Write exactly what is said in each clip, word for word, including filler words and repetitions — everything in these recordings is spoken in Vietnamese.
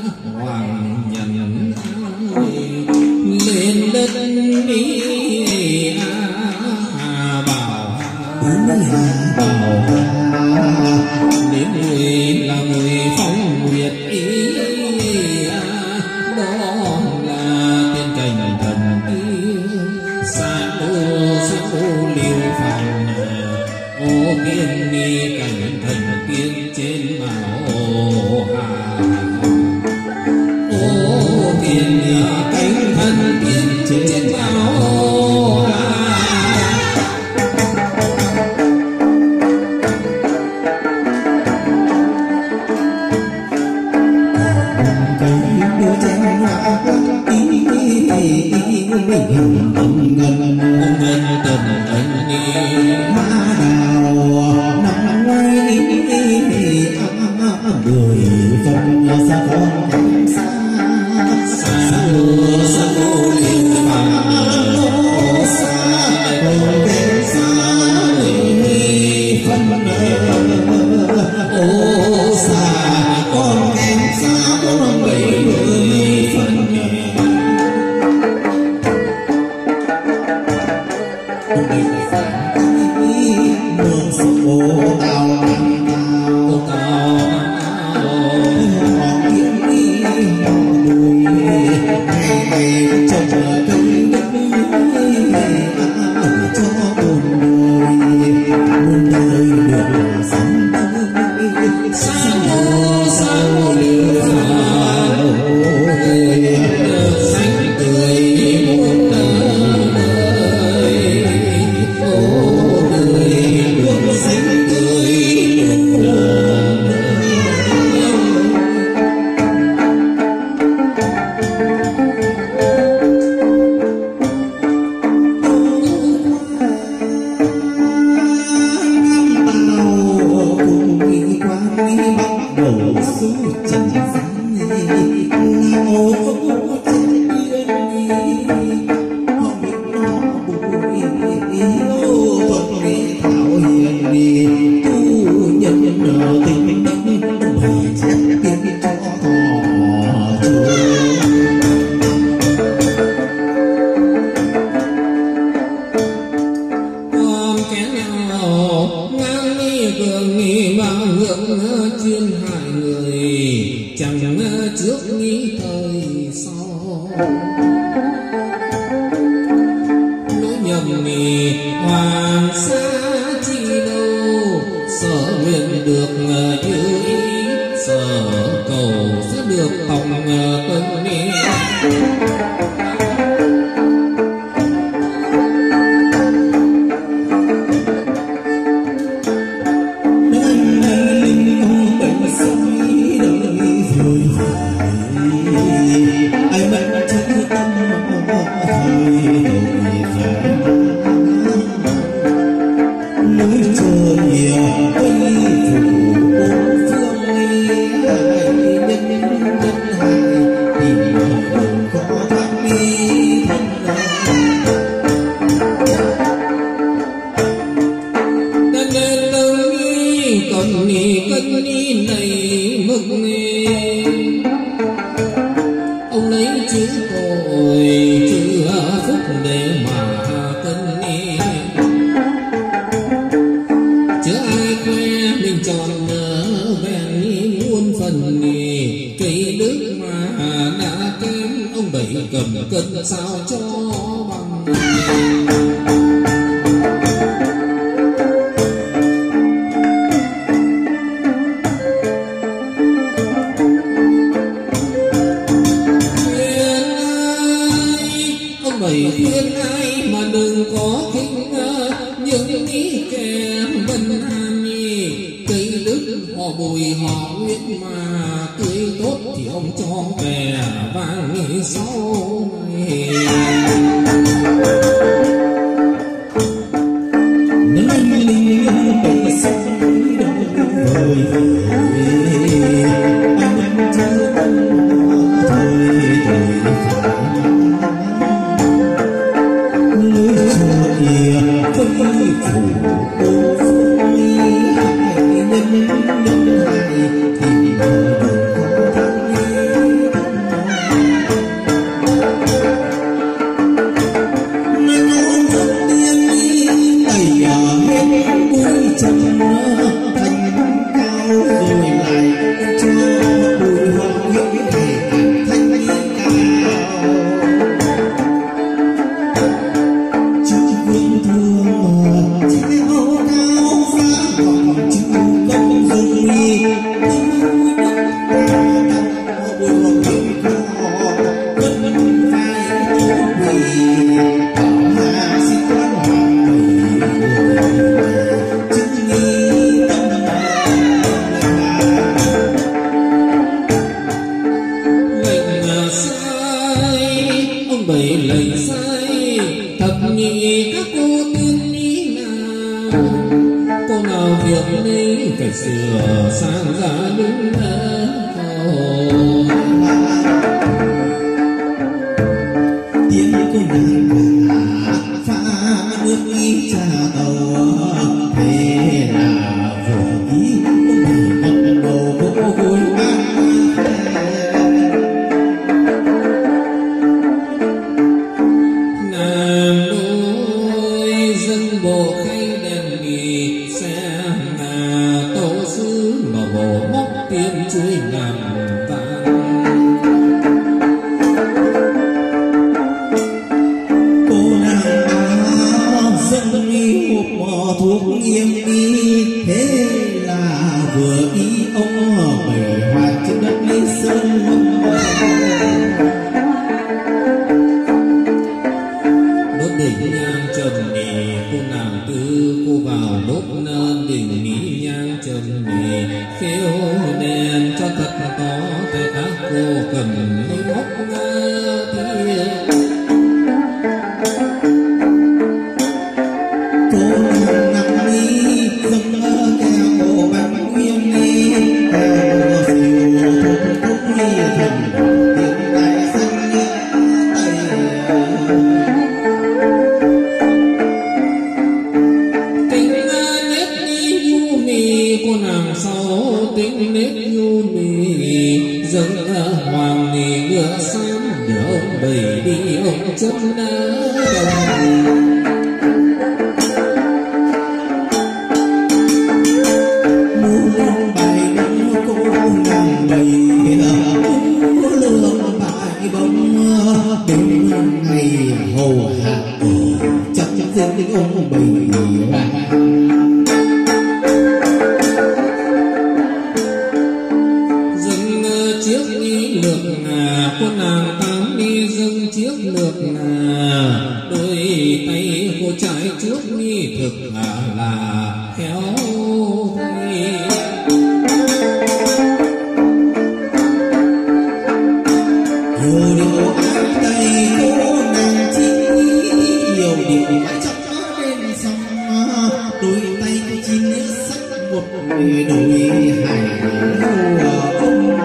hoàng nhận lên đất đi à, bảo bảo đến người là người phong nguyệt ý à, đó là tiên cảnh thần yêu xa đô xa đô liêu phàm ô tiên ni cảnh thần tiên trên màu hà ô tiên ni cảnh thần tiên trên màu hà đứa trẻ hoa ý ý ý ngân ngân ngân tần anh đi hoa đào năm ngoái người phân xa con xa xa lúa xa lúa liền mà xa con kém xa người phân ô xa con kém xa con bảy người phân mưa sổ tao tao tao họ kiếm đi họ đuổi ngày ngày trông cơn đất ở cho buồn đời buồn đời được sống tới sao sao liều đời xanh tươi muôn đời ô đời luôn xanh tươi muôn đời. Chuyên hại người chẳng trước nghĩ thời sau lỗi nhầm mì hoàng sa chi đâu sở nguyện được như ý sở cầu sẽ được phòng tân đi ông lấy chữ tội chữ phúc để mà cân đi chứ ai khoe mình tròn vẹn như muôn phần đi cây đức mà đã kém ông đẩy cầm cân sao cho bằng bảy khuyên ai mà đừng có khinh những ý kẻ bần hàn nhi cây đức họ bùi họ nguyện mà tươi tốt thì ông cho về vàng nghỉ sau này nên anh linh bảy sông đời anh chưa thời thời hãy ni phải sửa sang ra đứng tiếng cô nàng pha nước ý trà tàu thế là vừa ý một đồ vô vui nàng đôi dân bộ khay đèn nghỉ xe là tổ sư mà bộ móc tiền chuối ngàn vàng cô nàng áo dân đi một mỏ thuốc nghiêng đi thế là vừa ý ông bảy hoạt trên đất lý sơn đốt đỉnh nhang trần nỉ cô nàng tư cô vào đốt đỉnh nỉ nhang trần nỉ khiêu đèn cho thật to tay ác cô cầm lấy móc thiêng cô nàng nằm đi dâng kẹo bánh nguyên đi kẹo xìu thuốc thuốc đi thần tiếng đại xanh tay tính nết đi nhu mì cô nàng sau tính nết nhu mì dâng hoàng nì ngựa xám để ông bầy đi ông chân đá mua bài bóng cô nàng bầy mua lương bài bóng đến ngày hầu hạ chắc chắn đến ông bầy dâng chiếc ni lược ngà cô nàng tám đi dâng chiếc lược ngà đôi tay cô trái trước ni thực là là khéo tay nhiều điều ái tay cô nàng chi nhiều điều ái trong bên sông đôi tay cô chi nước sắc một đôi hải ông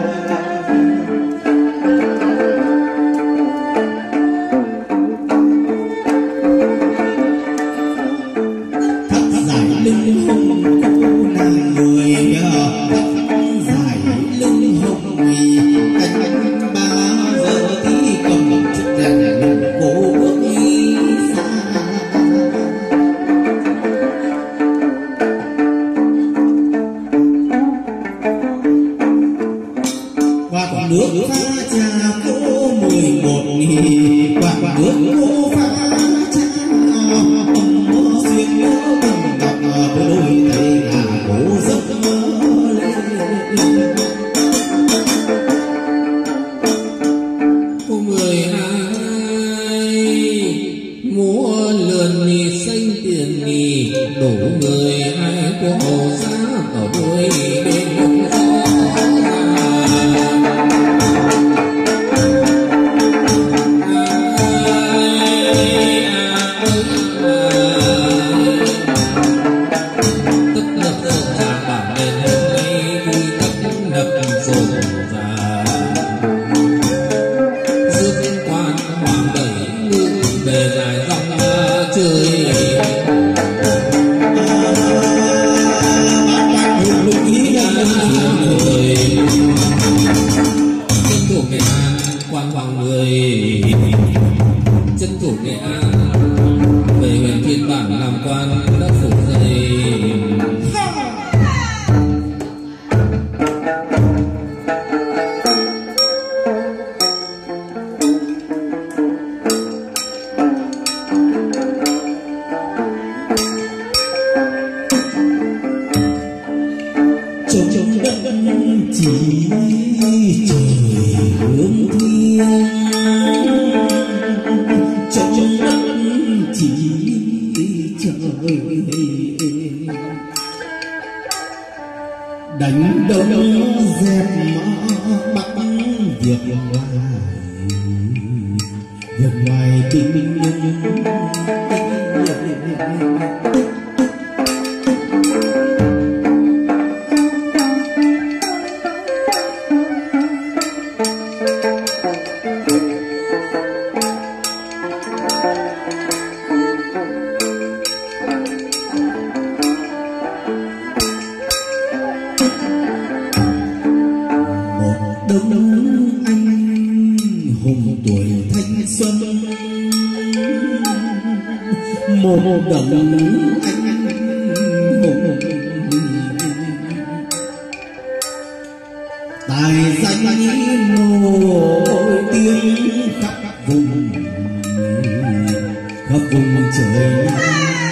thắt giải lưng hồng cô nàng người thắt giải lưng hồng vì cánh ba giờ thì cầm chiếc đèn cô bước đi xa qua quả nước pha trà cô mười một nghìn quả nước cô pha trà ông mơ xuyên nhớ mình gặp với đôi tay là cô giấc mơ lên cô mười hai múa lượn nì xanh tiền nì đủ người hai cô hầu giá ở đuôi bên đông gió chân thủ Nghệ An về huyện Thiên Bản làm quan đất phủ dây trong đất chỉ trời hướng thiên trong đất chỉ trời đánh đông dẹp mã bắc việc ngoài việc ngoài tình Đông anh hùng tuổi thanh xuân, một đồng anh hùng tài danh nổi tiếng khắp vùng khắp vùng trời Nam.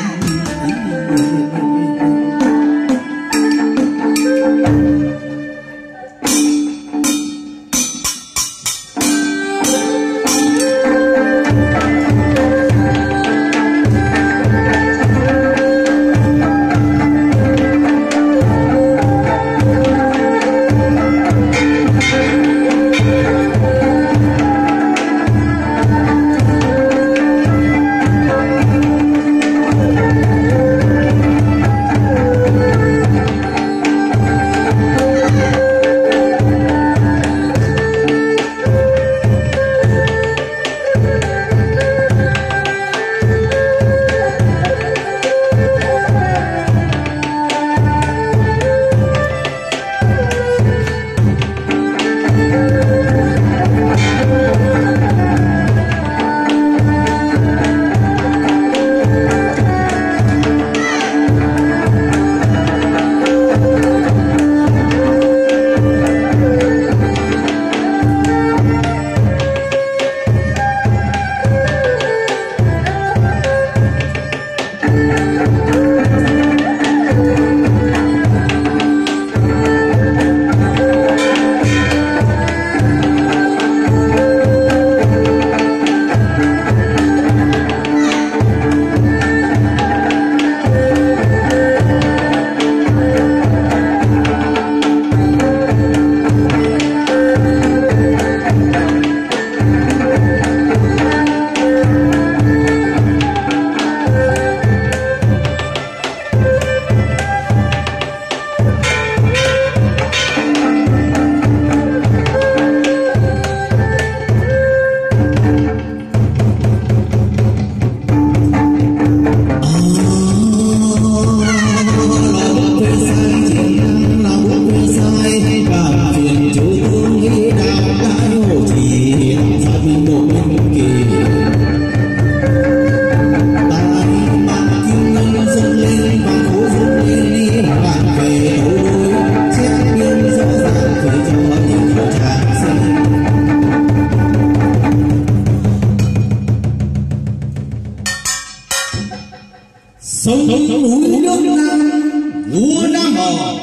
Sống núi nước Nam vua Nam Hồ,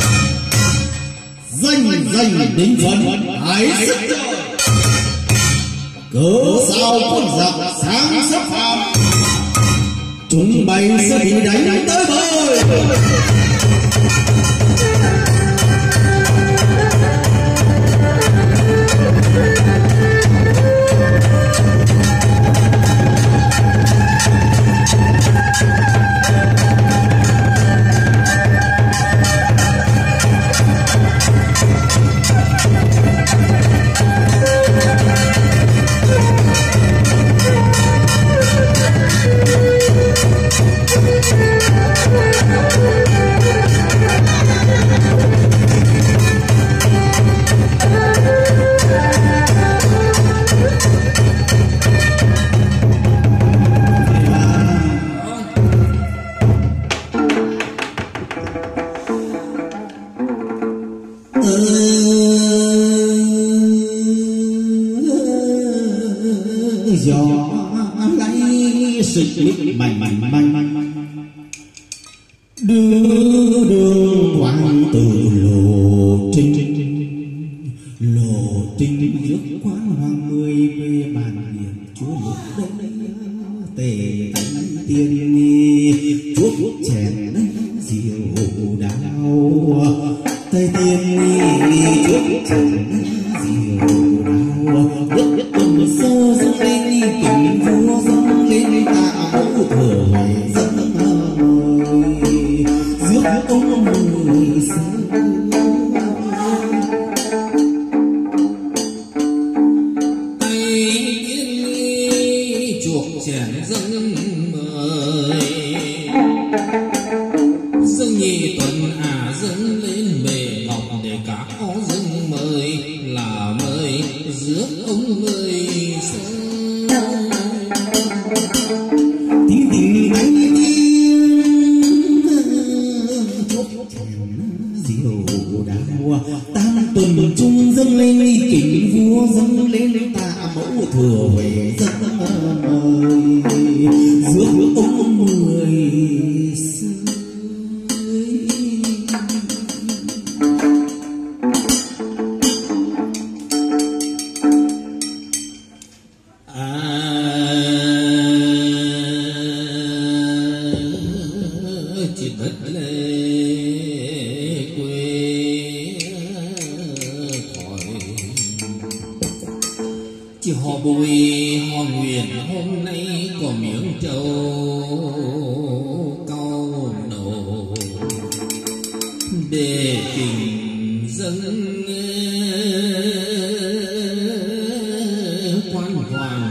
danh danh đến phận hãy sức trời. Cớ sao quân giặc sáng sắp phạm, chúng bay sẽ bị đánh tới bơi. Gió lấy xịt mảnh mảnh mảnh đưa đường hoàng từ lộ trình lộ trình rước quán hoàng mười về bàn điện chúa lục đây tề tánh tiên chuốc chèn diều đào tây tiên chuốc chèn diều đào đất tuần sơ dâng lên tình vua dâng lên tạ mẫu thời dâng mời rước ông mười xưa tay yên chuộc chèn dâng mời dâng nhị tuần à dâng lên bề ngọc để cả có dâng mời là rước ông mười sơn tiếng tình anh tiếng chốt diều đào tam tuần trung dâng lên kính vua dâng lên tạ mẫu thừa về dâng mời rước ông mười sơn. Họ Bùi họ Nguyễn hôm nay có miếng trầu cao nổ để tình dâng quan hoàng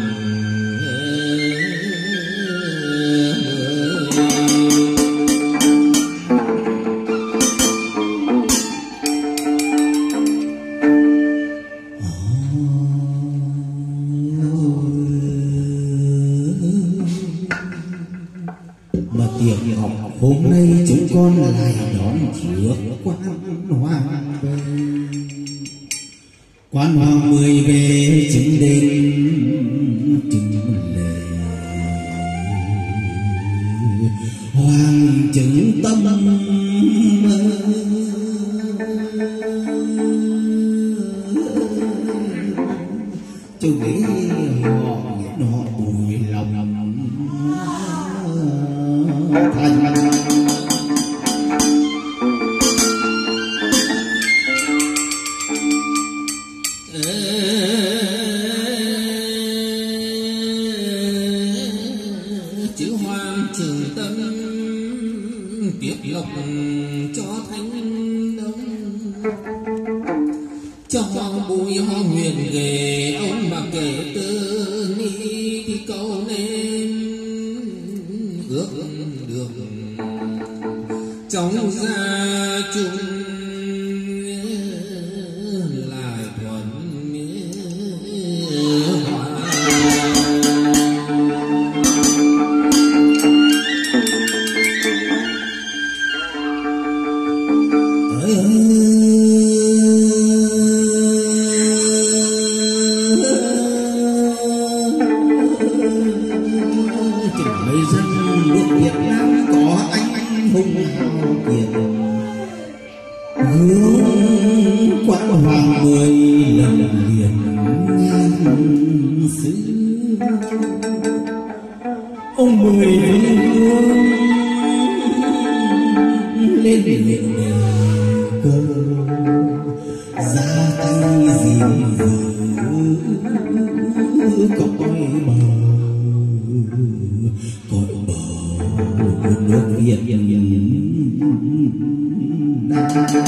tiệc học hôm nay chúng con lại đón trước quan hoàng về quan hoàng mười về chứng đền chứng lệ hoàng chứng tâm chú nghĩ họ nghĩa họ Bùi lòng thành chữ hoàng trường tâm tiếp lộc cho thánh đông cho hoàng Bùi họ Huyền ghề ông mà kể từ ni thì câu nên ước được trong gia chung lại thuận hòa. người dân nước Việt Nam có anh hùng hào kiệt hướng quan hoàng mười lần liền nhan xứ ông mười hương lên miệng đề cơ ra tay gìn giữ cõi bờ cõi bờ nước Việt Nam.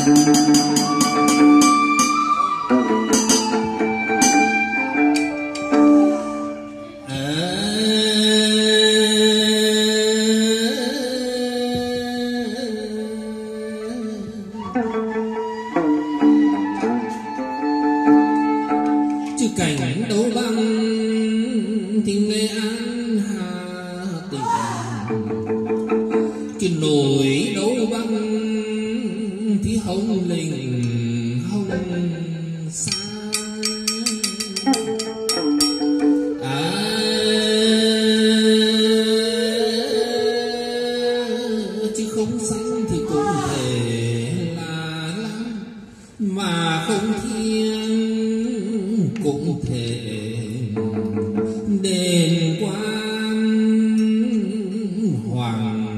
Chứ cảnh đấu băng thì Nghệ An Hà Tĩnh, chứ nổi đấu băng thì Hồng Lĩnh Hồng Sa. À, chứ không xanh thì cũng thể là lắm, mà không thiên cũng thể đền quan hoàng.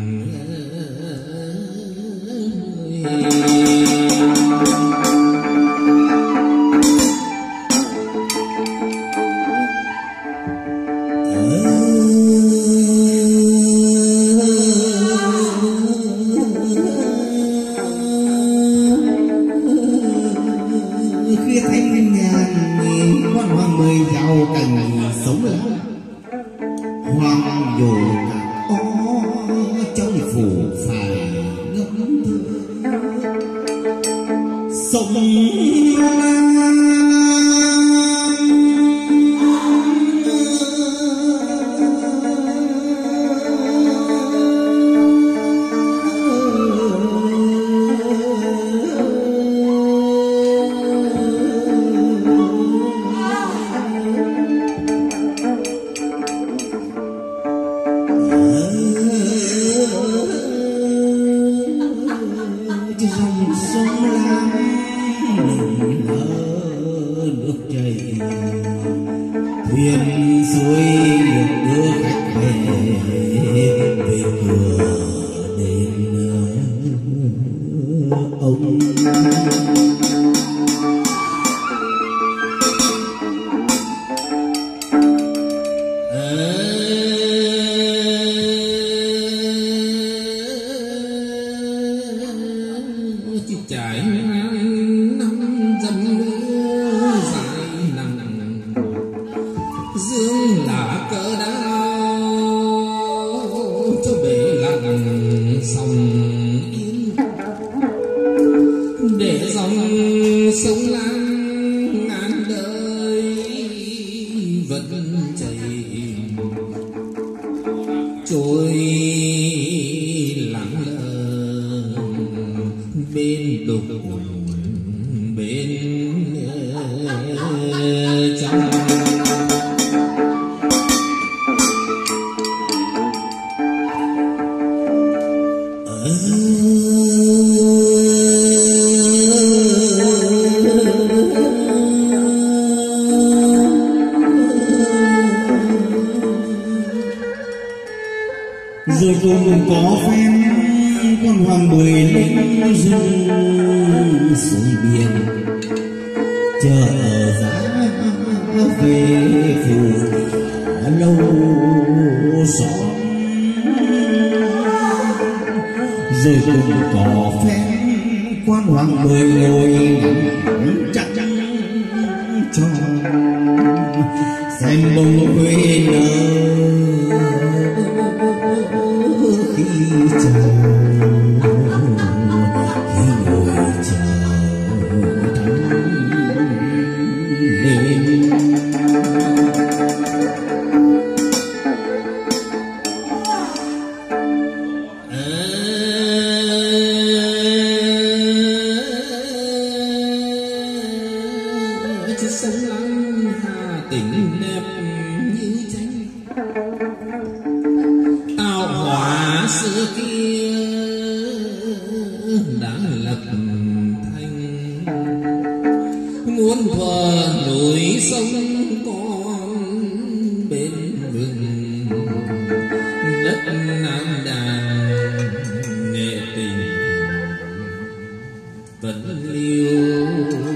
Khi thấy nhàn quan hoàng mười giàu cảnh sống lắm hoàng dù cả ó trong phủ phải ngâm thơ sông Lam thuyền suối đưa khách về về cửa đền ông. Rồi cùng có phen con hoàng bưởi lên rừng xuống biển chờ giá về phủ lâu xóm. Rồi cùng có phen quan hoàng bưởi ngồi chắc chắn cho xem bông quê nở khi chờ khi ngồi chờ đêm. Chứ sống lắm hà tình đẹp như tranh tao hỏa xưa kia đã lập thành, muốn thuở núi sông con bên rừng đất nam đàn nghệ tình vẫn liêu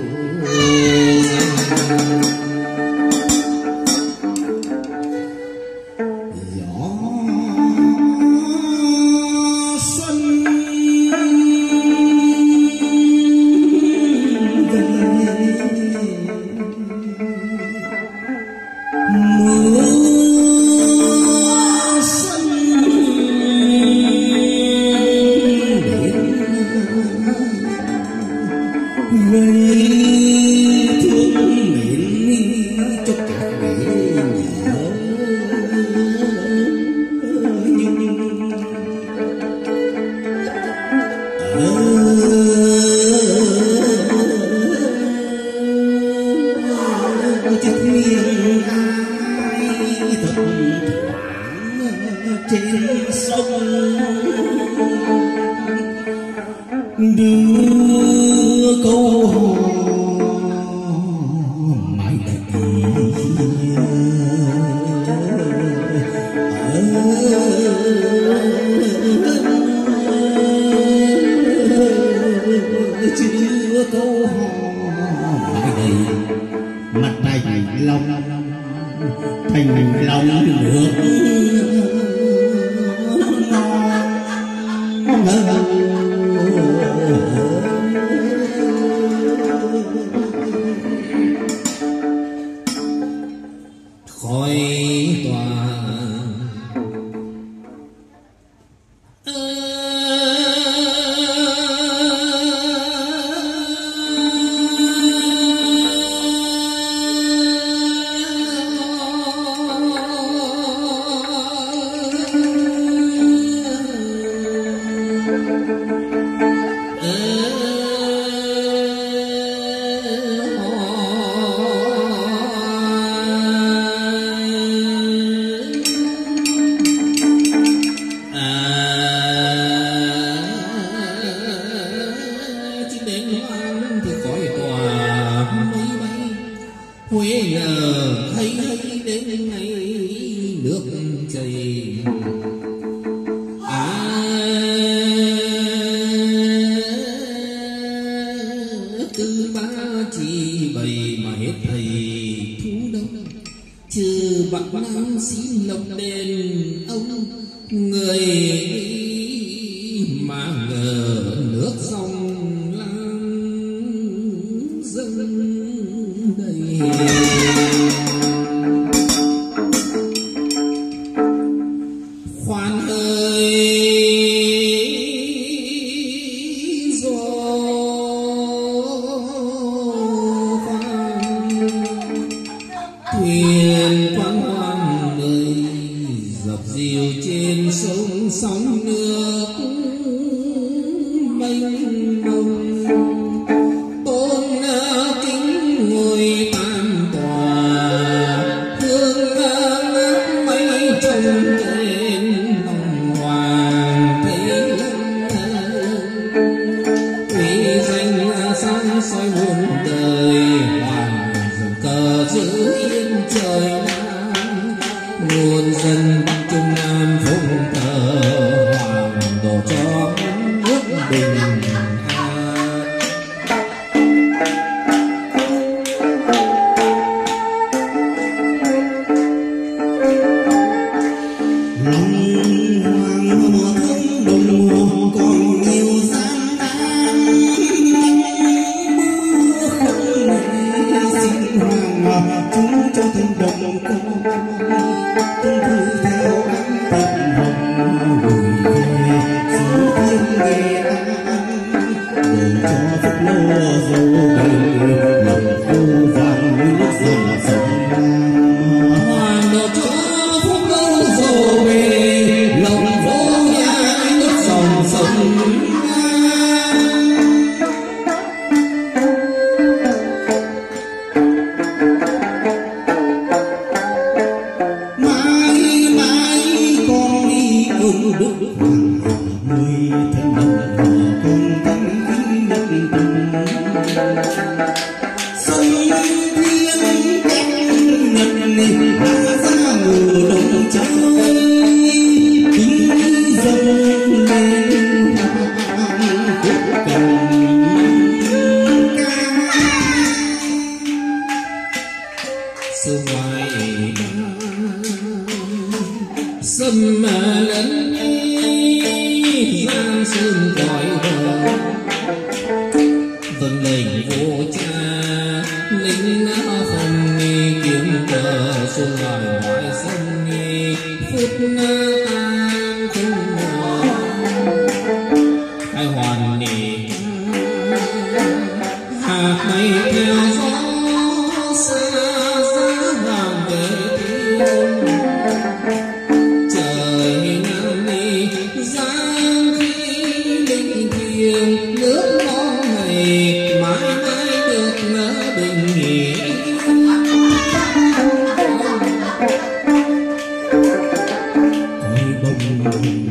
trên sông đưa câu hò mãi đầy chưa câu hò mãi đầy mặt thành lòng thành lòng nước khói tỏa quê lờ thấy thấy đến ngày nước chảy. À cứ ba chỉ bày mà hết thầy thú đông, trừ bạc nam xin lộc đền ông người mà ngờ nước sông lan dâng đầy. Khoan ơi gió khoan thuyền quan hoang nơi dọc dìu trên sông sóng nước mênh mông. Tôn kính ngôi tam tòa hương ngát mây trông lên lòng hoàng thấy lân. Uy danh sáng soi muôn đời hoàng dùng cờ giữ yên trời Nam. Muôn dân Bắc Trung Nam phụng thờ hoàng độ cho nước bình an. Lòng hoàng mùa thương đồng mùa còn nhiều gian nan, mưa không nề xin hoàng chúng cho thân đồng con tuân thư theo ánh tận hồng gửi về xứ thiên Nghệ An. Để cho phúc lúa dâu đầy lòng thu vàng nước dòng sông Lam. Hoàng độ cho phúc lâu dầu về lòng vô nhà nước dòng sông Mãi mãi con đi ơn đức hoàng người thân đồng họ con thanh kính đất tình. Sông thiên cánh nhật hạ ra ngủ đồng chơi kính dâng lên hoàng khúc cầm ca. sương ngoài sâm mà lẫn gian sương cõi bờ. Vâng lệnh vô cha lính não không nghi kiếm cờ xuân ngoài ngoại sông nghi phút an không ngờ. Hai hoàn nỉ hạt mây theo gió xa giá vàng về thiên. Trời nắng đi giang khí linh thiêng nước non này mãi mãi được nở bình yên. Cõi bồng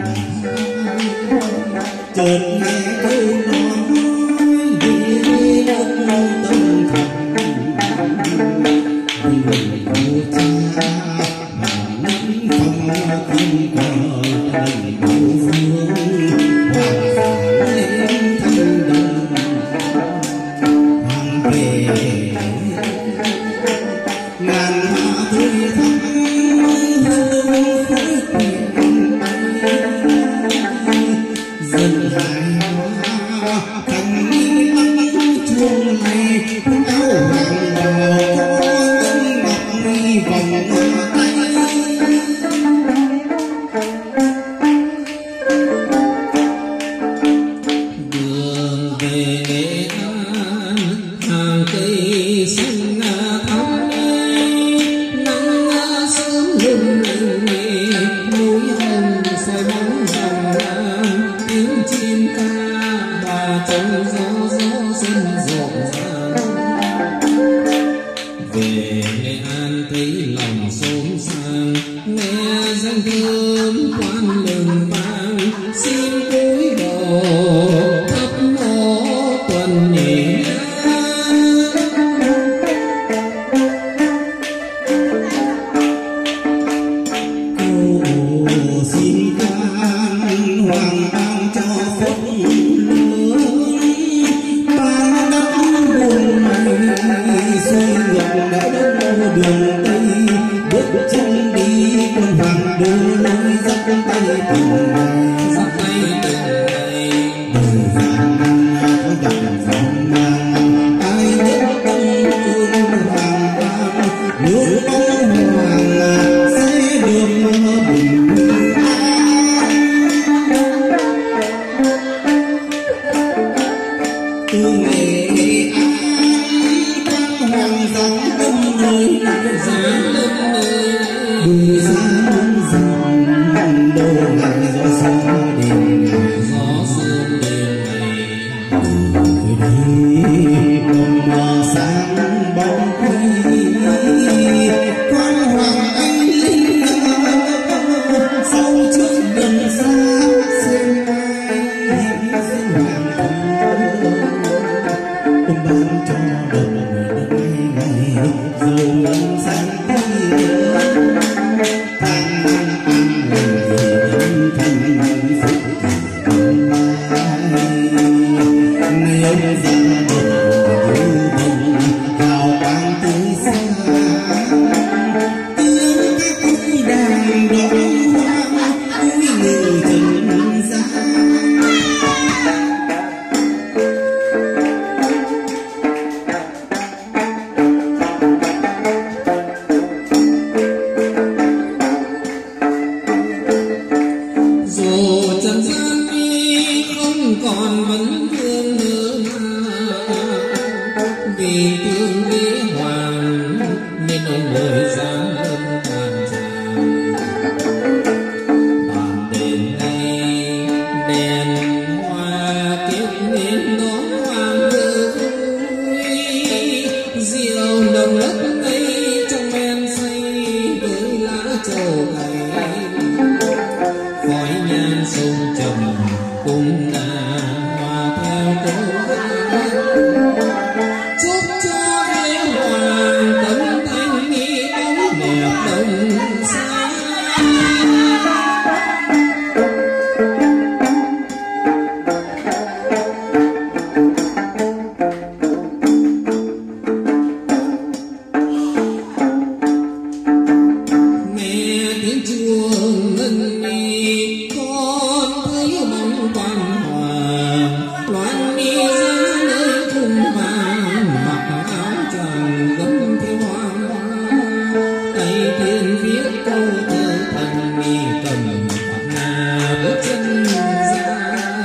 chợt nghe câu nói đi đất tâm thần. Người vô cha mà nắng phong kim cờ đầy đủ phương hòa giải lên thân đồng. Hoàng về ngàn hoa tươi thắm hương khói quyện dần hài hoa thành đi băng chuông này áo hoàng bào con ngọc mi vòng hoa tay. Đường về Nghệ An hàng cây xanh thắm nắng sớm lung linh núi hồng soi bóng dòng lam. Tiếng chim ca bà trong gió gió xuân rộn ràng. Về Nghệ An thấy lòng xôn xang nghe danh thơm quan lừng vang. Xin cúi đầu thắp mõ tuần nhị đường tây bước chân đi quân hoàng đưa lối dắt tay từng ngày dắt tay từng ngày đời vàng có dặn dòng mang ai biết tâm hương hoàng vang nước bóng hoàng sẽ được bình từ ngày ai quan hoàng dòng đông nơi dáng lâm nơi bùi giá muốn dần đâu lại gió sớm đêm gió sương đêm ngày từ đây bóng sáng bóng quy quan hoàng anh linh sau trước gần xa xem ai xin hoàng ông ban cho đời ngày ngày dầu ngân sáng tươi tháng năm an lành thân thân phúc ngày ông ra đời yêu vòng hào quang tươi sáng tiếng các cung đàn đón hoa vui người trần gian dù trần gian đi không còn vấn vương nữa vì tương lý hoàng nên ông người dám lâm bàn tràng bàn đền này đèn hoa tiếp nên đón hoàng vui rượu nồng nức đây trong men say với lá trầu cày khói nhang sông trầm cùng là hòa theo câu hát chúc cho với hoàng tấm thanh nghi bóng đẹp đông xa nghe tiếng chuông ngân ni con thấy bóng quan hoàng loan mi ra nơi thung vàng mặc áo choàng gấm theo hoa tay thiên viết câu thơ thành mi cầm bạc hà bước chân ra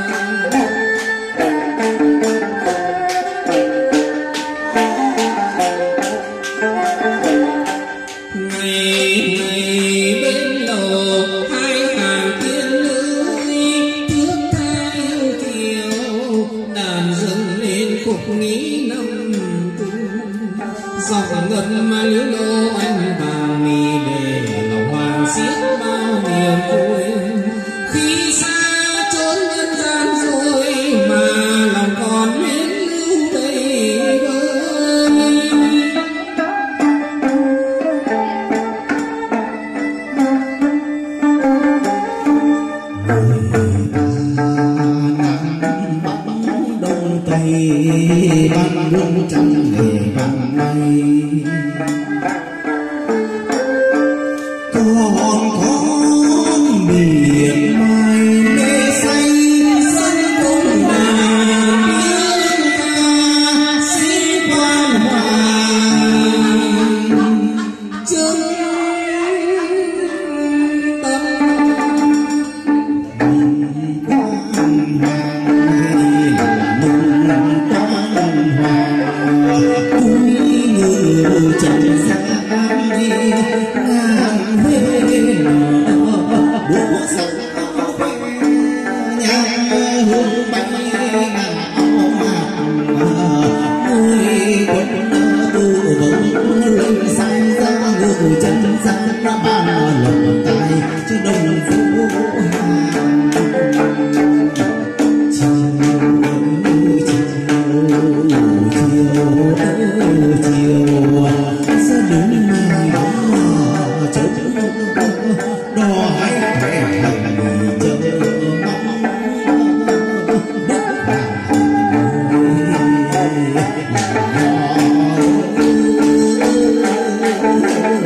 ngày ngày bên đầu hai hàng tiên nữ thước tha yêu kiều đàn dâng lên khúc nghĩ năm cung giọng ngập mà liễu lô anh vào mi để lòng hoàng xiết bao niềm vui khi xa trốn nhân gian rồi mà lòng còn luyến lưu đầy vơi đông tây băng lung trăm nghề bằng mây còn con miệt mài mê say sân cung đàn tiếng ca xin quan hoàng chân tâm quan hoàng là mừng quan hoàng cúi người trần gian đi ngàn huế nở búa sông nhang hương bay ngàn áo mạc người quân tư vấn lên sang ra người chân gian đã ban lòng tay cho đồng vũ hàng chiều sẽ đứng mai bóng chớp đò hay vẻ hành chờ mong đất hàng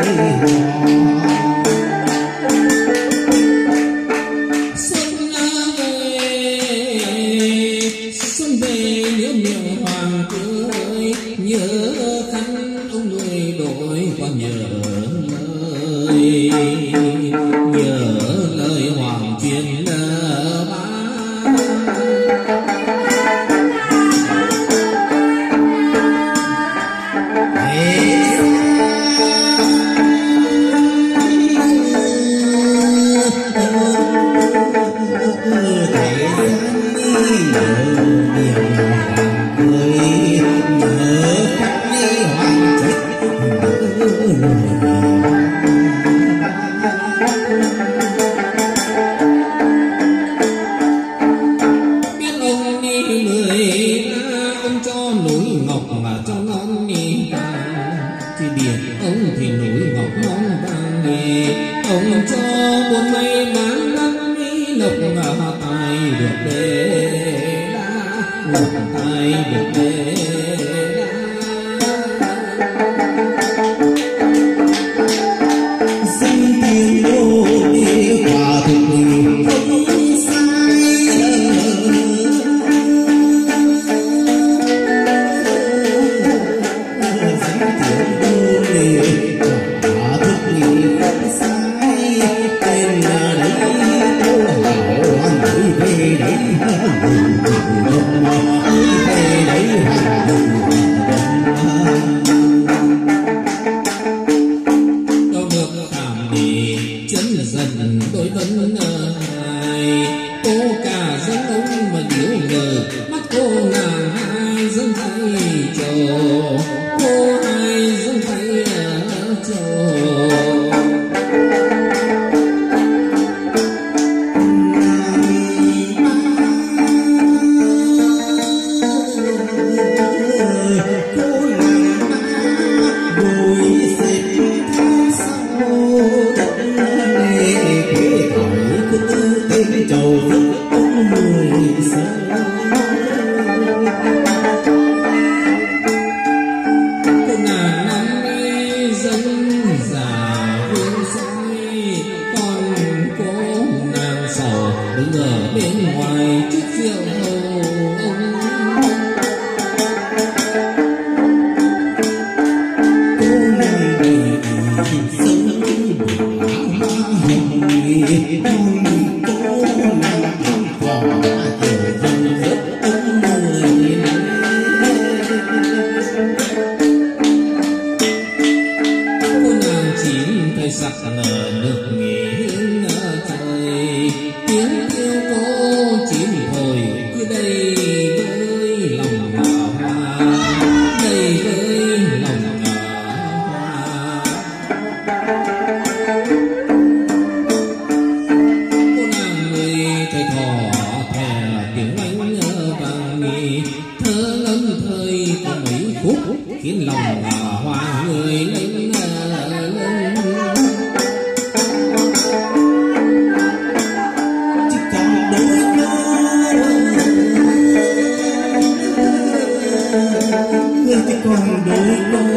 còn đôi